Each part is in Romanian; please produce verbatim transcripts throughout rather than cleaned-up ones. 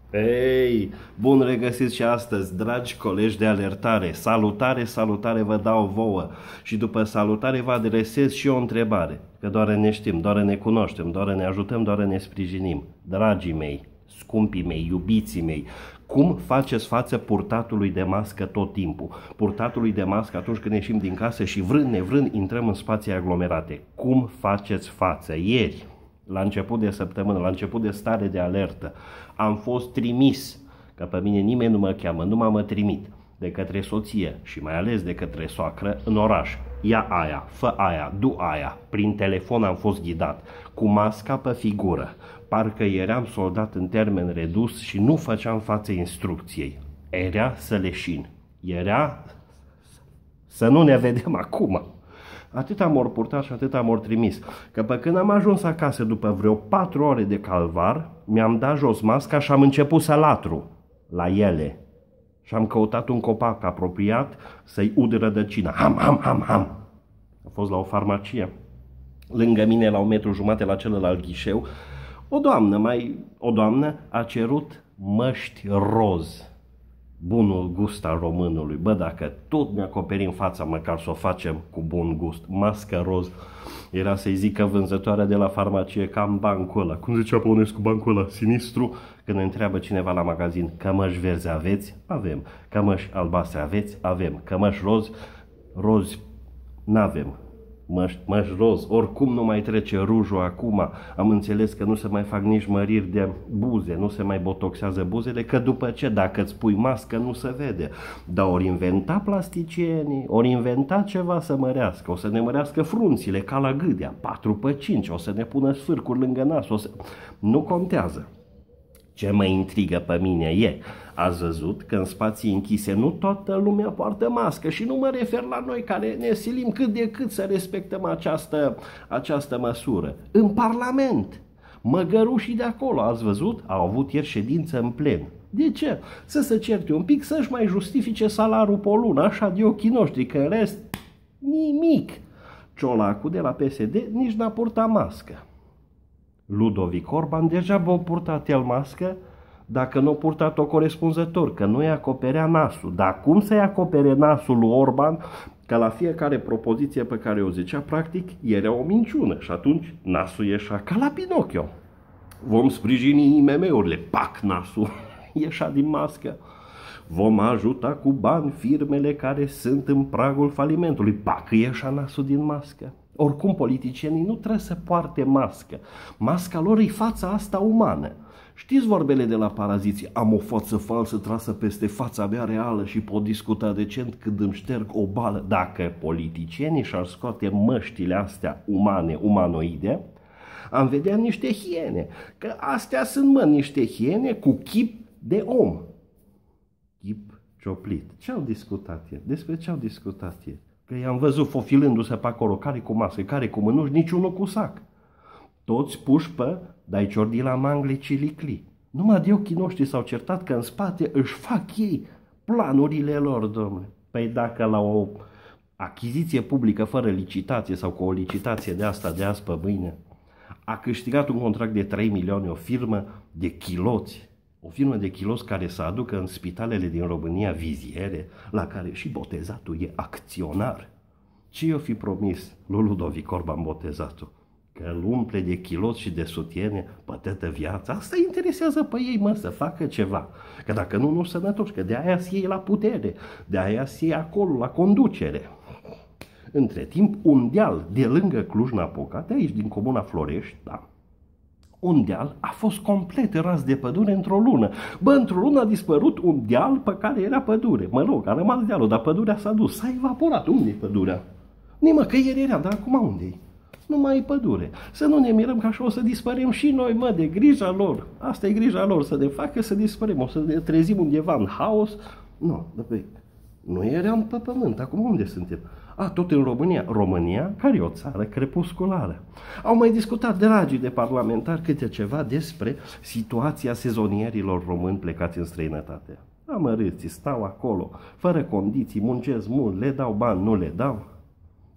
Ei, bun regăsit și astăzi, dragi colegi de alertare. Salutare, salutare vă dau vouă. Și după salutare vă adresez și o întrebare. Că doar ne știm, doar ne cunoaștem, doar ne ajutăm, doar ne sprijinim. Dragii mei, scumpii mei, iubiții mei, cum faceți față purtatului de mască tot timpul? Purtatului de mască atunci când ieșim din casă și vrând nevrând intrăm în spații aglomerate. Cum faceți față? Ieri, la început de săptămână, la început de stare de alertă, am fost trimis, că pe mine nimeni nu mă cheamă, nu m-am trimit, de către soție și mai ales de către soacră în oraș. Ia aia, fă aia, du aia. Prin telefon am fost ghidat, cu masca pe figură. Parcă eram soldat în termen redus și nu făceam față instrucției. Era să leșin. Era să nu ne vedem acum. Atât am ori purtat și atât am ori trimis, că pe când am ajuns acasă după vreo patru ore de calvar, mi-am dat jos masca și am început să latru la ele. Și am căutat un copac apropiat să-i ud rădăcina. Ham, ham, ham, ham. A fost la o farmacie. Lângă mine, la un metru jumate la celălalt ghișeu, o doamnă, mai o doamnă a cerut măști roz. Bunul gust al românului. Bă, dacă tot ne acoperim fața, măcar să o facem cu bun gust. Mască roz. Era să-i zică vânzătoarea de la farmacie, cam bancul ăla. Cum zicea Păunescu, bancul ăla sinistru. Când ne întreabă cineva la magazin, cămăși verzi aveți? Avem. Cămăși albastre aveți? Avem. Cămăși roz? Rozi n-avem. Măști, măști roz, oricum nu mai trece rujul acum, am înțeles că nu se mai fac nici măriri de buze, nu se mai botoxează buzele, că după ce, dacă îți pui mască, nu se vede. Dar ori inventa plasticienii, ori inventa ceva să mărească, o să ne mărească frunțile ca la Gâdea, patru pe cinci, o să ne pună sfârcuri lângă nas, o să... Nu contează. Ce mă intrigă pe mine e, ați văzut că în spații închise nu toată lumea poartă mască și nu mă refer la noi care ne silim cât de cât să respectăm această, această măsură. În Parlament, măgărușii de acolo, ați văzut, au avut ieri ședință în plen. De ce? Să se certe un pic, să-și mai justifice salariul pe o lună, așa de ochii noștri, că în rest, nimic. Ciolacul de la P S D nici n-a purtat mască. Ludovic Orban deja a purtat el mască, dacă nu a purtat-o corespunzător, că nu-i acoperea nasul. Dar cum să-i acopere nasul lui Orban, că la fiecare propoziție pe care o zicea, practic, era o minciună și atunci nasul ieșea ca la Pinocchio. Vom sprijini I M M-urile, pac, nasul ieșea din mască. Vom ajuta cu bani firmele care sunt în pragul falimentului, pac, ieșea nasul din mască. Oricum, politicienii nu trebuie să poarte mască. Masca lor e fața asta umană. Știți vorbele de la paraziții? Am o față falsă trasă peste fața mea reală și pot discuta decent când îmi șterg o bală. Dacă politicienii și-ar scoate măștile astea umane, umanoide, am vedea niște hiene. Că astea sunt, mă, niște hiene cu chip de om. Chip cioplit. Ce-au discutat ieri? Despre ce-au discutat ieri? Că i-am văzut fofilându-se pe acolo, care cu mască, care cu mânuși, niciunul cu sac. Toți puși pe dai ciordi la mangle cilicli. Numai de ochii noștri s-au certat că în spate își fac ei planurile lor, domnule. Păi dacă la o achiziție publică fără licitație sau cu o licitație de asta de azi pe mâine a câștigat un contract de trei milioane o firmă de chiloți, o firmă de chiloți care să aducă în spitalele din România viziere, la care și botezatul e acționar. Ce i-o fi promis lui Ludovic Orban botezatul? Că îl umple de chiloți și de sutiene pe toată viața? Asta interesează pe ei, mă, să facă ceva. Că dacă nu, nu sănătoși, că de aia să iei la putere, de aia să iei acolo, la conducere. Între timp, un deal de lângă Cluj-Napoca, de aici, din comuna Florești, da, un deal a fost complet ras de pădure într-o lună. Bă, într-o lună a dispărut un deal pe care era pădure. Mă rog, a rămas dealul, dar pădurea s-a dus. S-a evaporat. Unde e pădurea? Nimă, că ieri era, dar acum unde-i? Nu mai e pădure. Să nu ne mirăm că așa o să dispărem și noi, mă, de grija lor. Asta e grija lor, să ne facă să dispărem. O să ne trezim undeva în haos. Nu, dar nu eram pe pământ. Acum unde suntem? A, tot în România. România, care e o țară crepusculară. Au mai discutat dragii de parlamentari câte ceva despre situația sezonierilor români plecați în străinătate. Amărâții stau acolo, fără condiții, muncesc mult, le dau bani, nu le dau.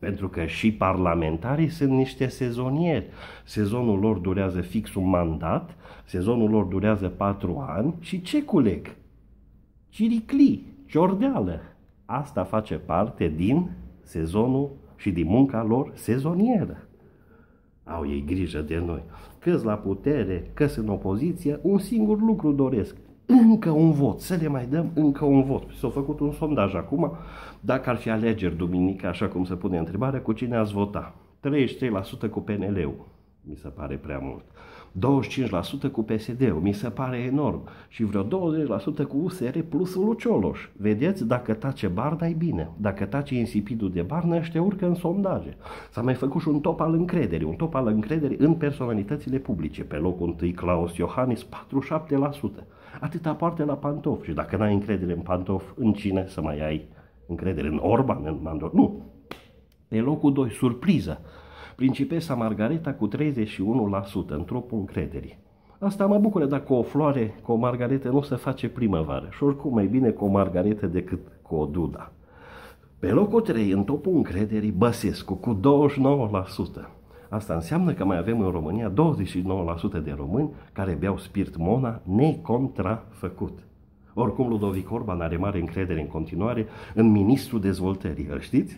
Pentru că și parlamentarii sunt niște sezonieri. Sezonul lor durează fix un mandat, sezonul lor durează patru ani și ce culeg? Ciriclii, ciordeală. Asta face parte din sezonul și din munca lor sezonieră. Au ei grijă de noi. Că-s la putere, că-s în opoziție, un singur lucru doresc. Încă un vot, să le mai dăm încă un vot. S-a făcut un sondaj acum, dacă ar fi alegeri duminică, așa cum se pune întrebarea, cu cine ați vota? treizeci și trei la sută cu P N L-ul, mi se pare prea mult. douăzeci și cinci la sută cu P S D-ul, mi se pare enorm. Și vreo douăzeci la sută cu U S R plus lui Cioloș. Vedeți, dacă tace Barna e bine. Dacă tace insipidul de Barna, ăștia urcă în sondaje. S-a mai făcut și un top al încrederii, un top al încrederii în personalitățile publice. Pe locul întâi Klaus Iohannis, patruzeci și șapte la sută. Atâta poartă la Pantof. Și dacă n-ai încredere în Pantof, în cine să mai ai încredere? În Orban? În Mandor? Nu. Pe locul doi, surpriză. Principesa Margareta cu treizeci și unu la sută în topul încrederii. Asta mă bucură, dacă o floare cu o margaretă nu se face primăvară. Și oricum mai bine cu o margaretă decât cu o duda. Pe locul trei, în topul încrederii, Băsescu cu douăzeci și nouă la sută. Asta înseamnă că mai avem în România douăzeci și nouă la sută de români care beau spirit Mona necontrafăcut. Oricum, Ludovic Orban are mare încredere în continuare în ministrul dezvoltării. Îl știți?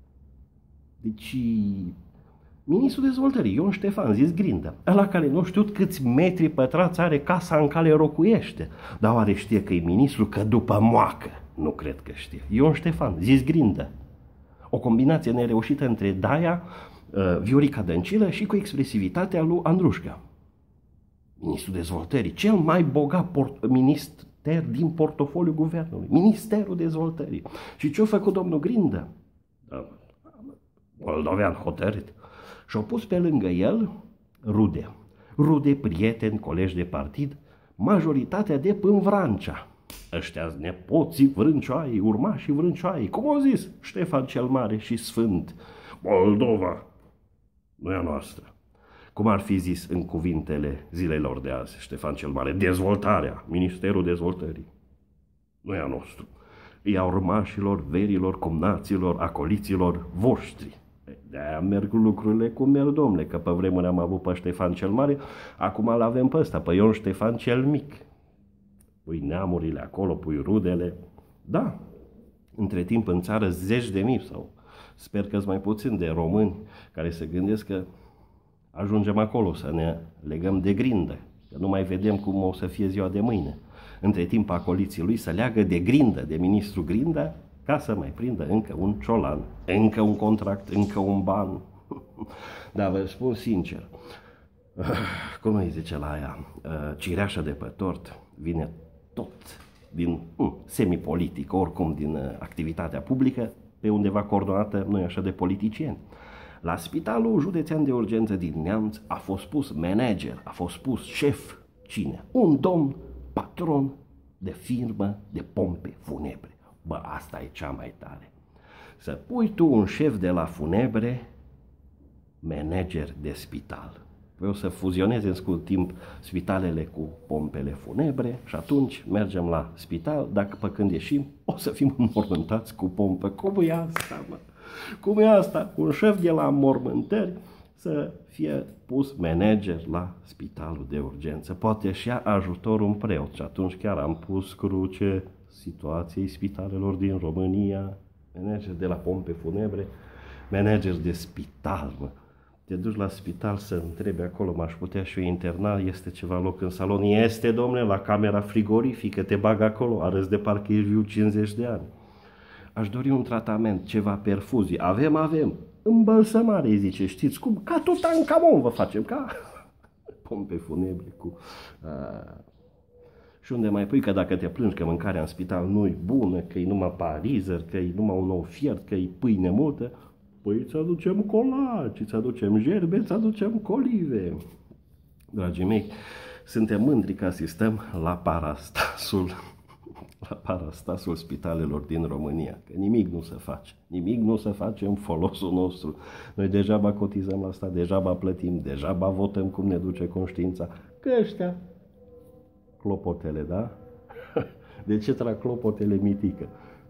Deci, ministrul dezvoltării, Ion Ștefan, zis Grindă, ăla care nu știu câți metri pătrați are casa în care rocuiește. Dar oare știe că e ministru, că după moacă? Nu cred că știe. Ion Ștefan, zis Grindă. O combinație nereușită între Daia, Viorica Dăncilă și cu expresivitatea lui Andrușca. Ministrul dezvoltării, cel mai bogat port- minister din portofoliul guvernului, Ministerul dezvoltării. Și ce-a făcut domnul Grindă? Moldovean hotărât. Și-a pus pe lângă el rude. Rude, prieteni, colegi de partid, majoritatea de până Vrancea. Ăștia-s nepoții Vrâncioaiei, urmașii Vrâncioaiei. Cum au zis Ștefan cel Mare și Sfânt? Moldova nu e a noastră. Cum ar fi zis în cuvintele zilelor de azi Ștefan cel Mare? Dezvoltarea, Ministerul Dezvoltării. Nu e a nostru. E a urmașilor, verilor, cumnaților, acoliților voștri. De-aia merg lucrurile cum merg, domnule, că pe vremuri am avut pe Ștefan cel Mare, acum îl avem pe ăsta, pe Ion Ștefan cel Mic. Pui neamurile acolo, pui rudele. Da, între timp în țară zeci de mii sau sper că-s mai puțin de români care se gândesc că ajungem acolo să ne legăm de Grindă, că nu mai vedem cum o să fie ziua de mâine. Între timp acoliții lui să leagă de Grindă, de ministru Grindă, ca să mai prindă încă un ciolan, încă un contract, încă un ban. Dar vă spun sincer, cum îi zice la aia, cireașa de pe tort vine tot din um, semipolitic, oricum din uh, activitatea publică, pe undeva coordonată, nu e așa, de politicieni. La Spitalul Județean de Urgență din Neamț a fost pus manager, a fost pus șef. Cine? Un domn patron de firmă de pompe funebre. Bă, asta e cea mai tare. Să pui tu un șef de la funebre, manager de spital. Vreau să fuzioneze în scurt timp spitalele cu pompele funebre și atunci mergem la spital, dacă pe când ieșim o să fim înmormântați cu pompă. Cum e asta, mă? Cum e asta? Un șef de la înmormântări să fie pus manager la spitalul de urgență. Poate și ia ajutor un preot și atunci chiar am pus cruce situației spitalelor din România, manager de la pompe funebre, manager de spital, mă. Te duci la spital să întrebi acolo, m-aș putea și eu interna, este ceva loc în salon? Este, domnule, la camera frigorifică, te bag acolo, arăți de parcă ești viu cincizeci de ani. Aș dori un tratament, ceva perfuzie. Avem, avem. Îmbălsămare, îi zice, știți cum? Ca Tutankamon vă facem, ca pompe funebre cu... A... Și unde mai pui că dacă te plângi că mâncarea în spital nu-i bună, că e numai parizer, că e numai un nou fiert, că e pâine multă, păi îți aducem colaci, îți aducem gerbe, îți aducem colive. Dragii mei, suntem mândri că asistăm la parastasul, la parastasul spitalelor din România. Că nimic nu se face, nimic nu se face în folosul nostru. Noi degeaba cotizăm la asta, degeaba plătim, degeaba votăm cum ne duce conștiința. Că ăștia, clopotele, da? De ce trag clopotele, mitică?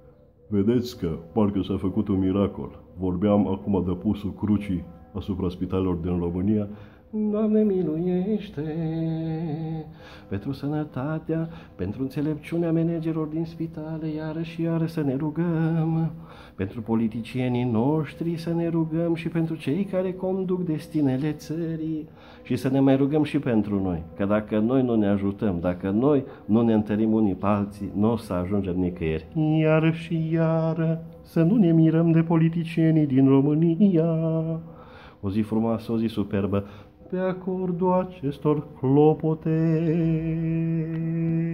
Vedeți că parcă s-a făcut un miracol. Vorbeam acum de pusul crucii asupra spitalelor din România. Doamne miluiește, pentru sănătatea, pentru înțelepciunea managerilor din spitale, iară și iară să ne rugăm, pentru politicienii noștri să ne rugăm și pentru cei care conduc destinele țării și să ne mai rugăm și pentru noi, că dacă noi nu ne ajutăm, dacă noi nu ne întărim unii pe alții, nu o să ajungem nicăieri. Iară și iară să nu ne mirăm de politicienii din România. O zi frumoasă, o zi superbă, Pe acordul acestor clopote.